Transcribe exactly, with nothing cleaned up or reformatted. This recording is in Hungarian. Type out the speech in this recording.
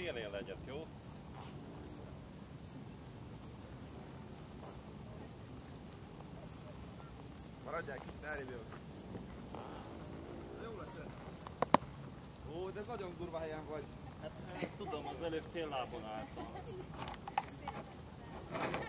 élén legyek, jó? Maradjál kicsit, elrébb jövök. Jó lesz ez. Ó, de ez nagyon durva helyen vagy. Hát tudom, az előbb fél lábon álltam.